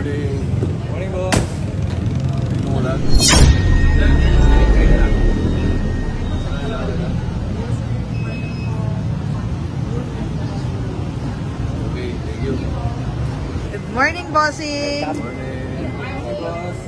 Morning. Morning, boss. Umulan. Okay, thank you. Good morning, bossing! Morning. Boss.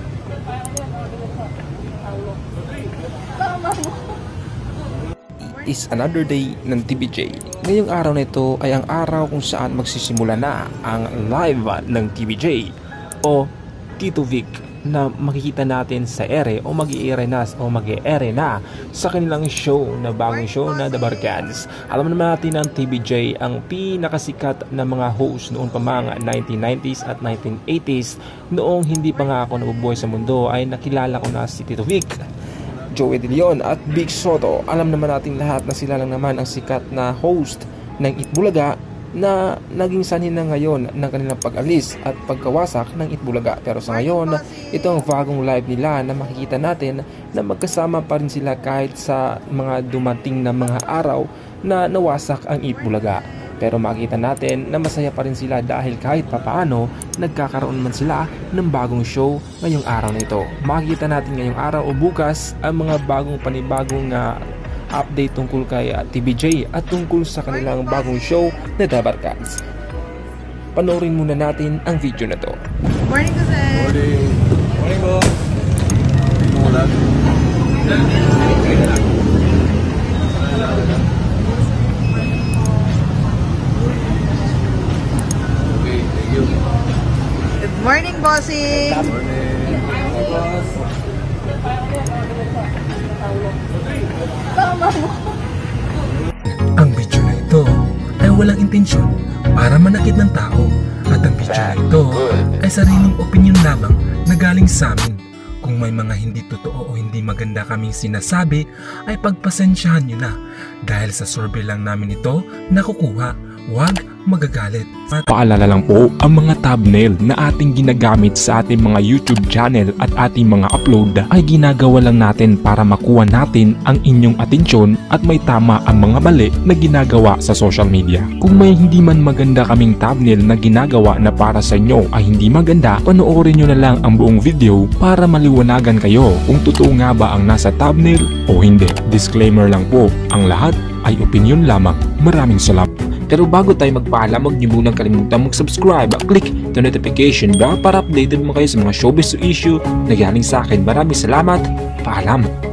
Is another day ng TVJ. Ngayong araw na ito ay ang araw kung saan magsisimula na ang live ng TVJ o Tito Vic na makikita natin sa ere o mag-i-ere na sa kanilang show na bagong show na The Barkads. Alam naman natin ang TVJ ang pinakasikat na mga host noon pa mga 1990s at 1980s. Noong hindi pa nga ako nabubuhay sa mundo ay nakilala ko na si Tito Vic, Joey De Leon at Big Soto. Alam naman natin lahat na sila lang naman ang sikat na host ng Itbulaga na naging sanhin na ngayon ng kanilang pag-alis at pagkawasak ng Itbulaga. Pero sa ngayon, ito ang bagong live nila na makikita natin na magkasama pa rin sila kahit sa mga dumating na mga araw na nawasak ang Itbulaga. Pero makita natin na masaya pa rin sila dahil kahit papaano nagkakaroon man sila ng bagong show ngayong araw na ito. Makikita natin ngayong araw o bukas ang mga panibagong update tungkol kay TVJ at tungkol sa kanilang bagong show na The Barkads. Panoorin muna natin ang video na to. Morning, Jose! Morning. Morning, boss. Umulan. Okay, thank you. Good morning, bossing! Morning. Boss. Ang video na ito ay walang intensyon para manakit ng tao at ang video na ito ay sariling opinion lamang na galing sa amin. Kung may mga hindi totoo o hindi maganda kaming sinasabi ay pagpasensyahan nyo na dahil sa survey lang namin ito nakukuha. Huwag magagalit. Paalala lang po, ang mga thumbnail na ating ginagamit sa ating mga YouTube channel at ating mga upload ay ginagawa lang natin para makuha natin ang inyong atensyon at may tama ang mga mali na ginagawa sa social media. Kung may hindi man maganda kaming thumbnail na ginagawa na para sa inyo ay hindi maganda, panoorin nyo na lang ang buong video para maliwanagan kayo kung totoo nga ba ang nasa thumbnail o hindi. Disclaimer lang po, ang lahat ay opinion lamang. Maraming salamat. Pero bago tayo magpaalam, huwag niyo munang kalimutan mag-subscribe at click the notification bell para updated mo kayo sa mga showbiz issue na galing sa akin. Maraming salamat. Paalam.